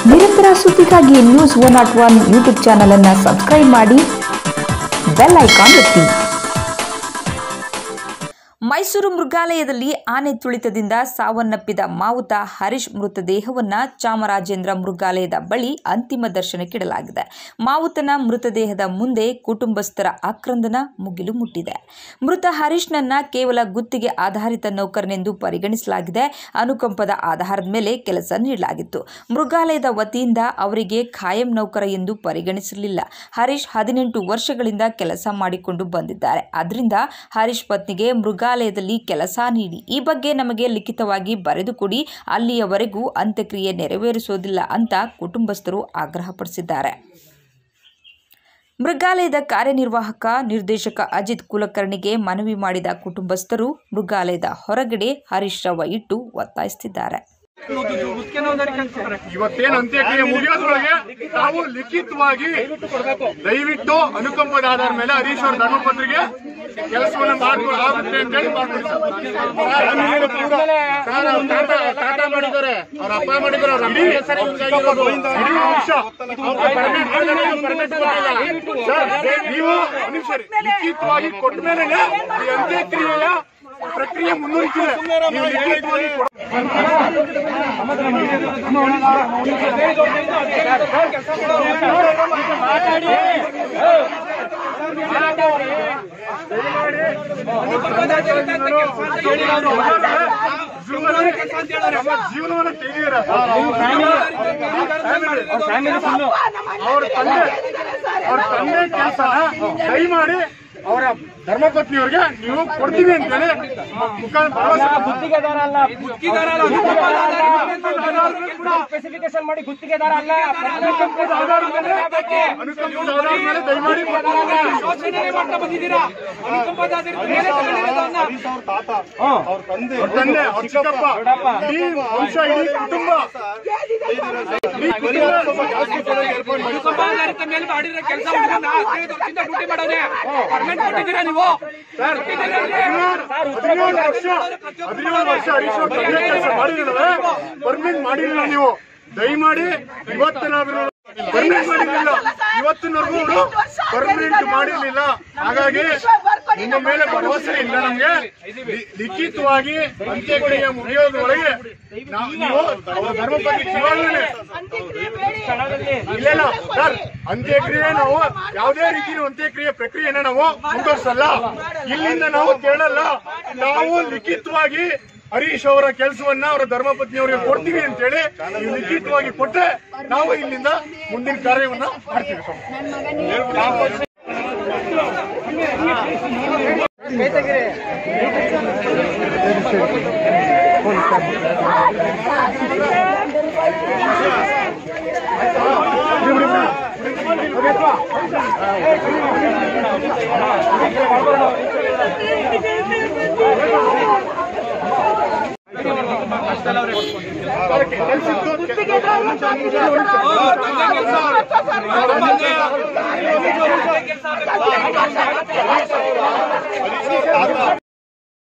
ನಿರಂತರ ಸುದ್ದಿಗಾಗಿ news 101 YouTube channel ಅನ್ನು ಸಬ್ಸ್ಕ್ರೈಬ್ ಮಾಡಿ, ಬೆಲ್ ಐಕಾನ್ ಒತ್ತಿ. ಮೈಸೂರು ಮೃಗಾಲಯದಲ್ಲಿ ಆನೆ ತುಳಿತದಿಂದ ಸಾವನ್ನಪ್ಪಿದ ಮಾವುತ ಹರೀಶ್ ಮೃತದೇಹವನ್ನು ಚಾಮರಾಜೇಂದ್ರ ಮೃಗಾಲಯದ ಬಳಿ ಅಂತಿಮ ದರ್ಶನಕ್ಕಿಡಲಾಗಿದೆ. ಮಾವುತನ ಮೃತದೇಹದ ಮುಂದೆ ಕುಟುಂಬಸ್ಥರ ಆಕ್ರಂದನ ಮುಗಿಲು ಮುಟ್ಟಿದೆ. ಮೃತ ಹರೀಶ್ನನ್ನ ಕೇವಲ ಗುತ್ತಿಗೆ ಆಧಾರಿತ ನೌಕರನೆಂದು ಪರಿಗಣಿಸಲಾಗಿದೆ. ಅನುಕಂಪದ ಆಧಾರದ ಮೇಲೆ ಕೆಲಸ ನೀಡಲಾಗಿತ್ತು. ಮೃಗಾಲಯದ ವತಿಯಿಂದ ಅವರಿಗೆ ಖಾಯಂ ನೌಕರ ಎಂದು ಪರಿಗಣಿಸಲಿಲ್ಲ. ಹರೀಶ್ 18 ವರ್ಷಗಳಿಂದ ಕೆಲಸ ಮಾಡಿಕೊಂಡು ಬಂದಿದ್ದಾರೆ. ಆದ್ದರಿಂದ ಹರೀಶ್ ಪತ್ನಿಗೆ ಮೃಗಾಲಯದಲ್ಲಿ ಕೆಲಸ ನೀಡಿ, ಈ ಬಗ್ಗೆ ನಮಗೆ ಲಿಖಿತವಾಗಿ ಬರೆದು ಕೊಡಿ, ಅಲ್ಲಿಯವರೆಗೂ ಅಂತ್ಯಕ್ರಿಯೆ ನೆರವೇರಿಸುವುದಿಲ್ಲ ಅಂತ ಕುಟುಂಬಸ್ಥರು ಆಗ್ರಹಪಡಿಸಿದ್ದಾರೆ. ಮೃಗಾಲಯದ ಕಾರ್ಯನಿರ್ವಾಹಕ ನಿರ್ದೇಶಕ ಅಜಿತ್ ಕುಲಕರ್ಣಿಗೆ ಮನವಿ ಮಾಡಿದ ಕುಟುಂಬಸ್ಥರು ಮೃಗಾಲಯದ ಹೊರಗಡೆ ಹರೀಶ್ ಶವ ಇಟ್ಟು ಒತ್ತಾಯಿಸುತ್ತಿದ್ದಾರೆ. ಇವತ್ತೇನು ಅಂತ್ಯಕ್ರಿಯೆ ಮುಗಿಯೋದ್ರೊಳಗೆ ತಾವು ಲಿಖಿತವಾಗಿ ದಯವಿಟ್ಟು ಅನುಕಂಪದ ಆಧಾರ ಮೇಲೆ ಹರೀಶ್ ಅವರ ಧರ್ಮಪತ್ರಿಗೆ ಕೆಲಸವನ್ನು ಮಾಡ್ಕೊಳ್ಳಾಗುತ್ತೆ ಅಂತ ಹೇಳಿ ಟಾಟಾ ಮಾಡಿದ್ದಾರೆ, ಅವ್ರ ಅಪ್ಪ ಮಾಡಿದ್ದಾರೆ, ನೀವು ಲಿಖಿತವಾಗಿ ಕೊಟ್ಟ ಮೇಲೆ ಈ ಅಂತ್ಯಕ್ರಿಯೆಯ ಪ್ರಕ್ರಿಯೆ ಮುಂದುವರಿಸಿದೆ. ಜೀವನವನ್ನು ತೆಗೆದಿರ ಅವ್ರ ತಂದೆ ಕೆಲಸ ದಯಮಾಡಿ ಅವರ ಧರ್ಮಪತ್ನಿಯವರಿಗೆ ನೀವು ಕೊಡ್ತೀವಿ ಅಂತೇಳಿ ಗುತ್ತಿಗೆದಾರ ಅಲ್ಲ, ಸ್ಪೆಸಿಫಿಕೇಶನ್ ಮಾಡಿ ಗುತ್ತಿಗೆದಾರ ಅಲ್ಲ, ಅನುಕಂಪದ ಆಧಾರದ ಮೇಲೆ ದಯಮಾಡಿ ಅವ್ರ ತಂದೆ ಅವ್ರ ಚಿಕ್ಕಪ್ಪ ಇಡೀ ವಂಶ ಇಡೀ ಕುಟುಂಬ ಮೇಲೆ ಮಾಡಿದ್ರೆ ಕೆಲಸ ಡ್ಯೂಟಿ ಮಾಡೋದೇ ಕೊಟ್ಟಿದ್ದೀರಾ ನೀವು? 17 ವರ್ಷ ಹರೀಶ್ ಅವರು ಕೆಲಸ ಮಾಡಿದ್ರೆ ಪರ್ಮನೆಂಟ್ ಮಾಡಿರಲಿಲ್ಲ. ನೀವು ದಯಮಾಡಿ ಇವತ್ತಿನಾದ್ರೂ ಪರ್ಮನೆಂಟ್ ಮಾಡಿರಲಿಲ್ಲ, ಇವತ್ತಿನವರೆಗೂ ಪರ್ಮನೆಂಟ್ ಮಾಡಿರಲಿಲ್ಲ. ಹಾಗಾಗಿ ನಿಮ್ಮ ಮೇಲೆ ಭರವಸೆ ಇಲ್ಲ ನಮ್ಗೆ. ಲಿಖಿತವಾಗಿ ಅಂತ್ಯಕ್ರಿಯೆ ಮುಗಿಯೋದ್ರೊಳಗೆ ನೀವು ಧರ್ಮಪತ್ನಿ ಜೀವಾಗಲೇ ಇಲ್ಲ ಸರ್, ಅಂತ್ಯಕ್ರಿಯೆ ನಾವು ಯಾವುದೇ ರೀತಿ ಅಂತ್ಯಕ್ರಿಯೆ ಪ್ರಕ್ರಿಯೆನ ನಾವು ಮುಂದುವರಿಸಲ್ಲ. ಇಲ್ಲಿಂದ ನಾವು ಕೇಳಲ್ಲ. ನಾವು ಲಿಖಿತವಾಗಿ ಹರೀಶ್ ಅವರ ಕೆಲಸವನ್ನ ಅವರ ಧರ್ಮಪತ್ನಿಯವರಿಗೆ ಕೊಡ್ತೀವಿ ಅಂತೇಳಿ ನೀವು ಲಿಖಿತವಾಗಿ ಕೊಟ್ರೆ ನಾವು ಇಲ್ಲಿಂದ ಮುಂದಿನ ಕಾರ್ಯವನ್ನ ಮಾಡ್ತೀವಿ.